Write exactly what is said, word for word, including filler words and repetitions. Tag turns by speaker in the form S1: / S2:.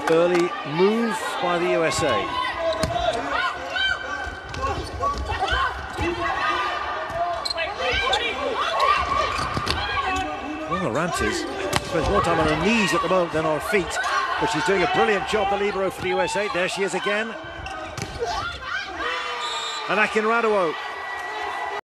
S1: Early move by the U S A. Well, Rantes spends more time on her knees at the moment than on her feet, but she's doing a brilliant job, the libero for the U S A. There she is again. And Akinradwo